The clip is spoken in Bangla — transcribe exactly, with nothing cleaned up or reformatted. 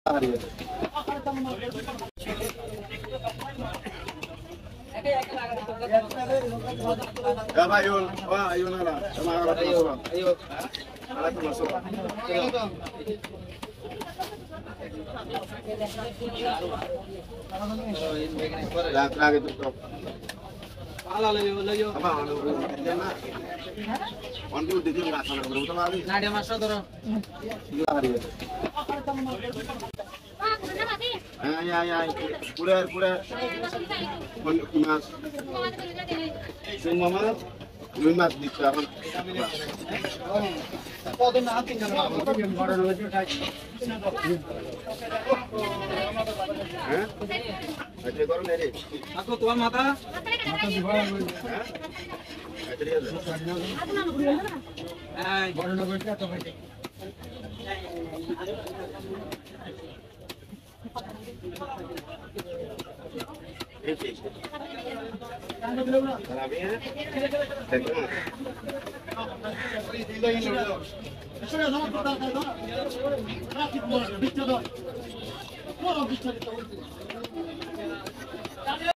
Gaba yun. Wah, ayun na lang. Sama ka lang masuk. Ayun. Alat masuk. Lahat lagi tutup. Paalala layo layo. Apa ano? One two dito nga sana bro tamali. Nadia master doro. Ay ay ay. Puler puler. Kon mas. Semua mas. Luin mas dito ako. Pwede na ating yung model video tayo. হ্যাঁ আচ্ছা করো না রে আকো তোমার মাথা মাথা দিবা হ্যাঁ আচ্ছা রে এই বড় না বইটা তো ভাই এই ঠিক খারাপ है দেখো শুনে নাও কথা দাও ট্রাফিক মোড় বিচ্ছেদ হয় বড় বিচ্ছেদ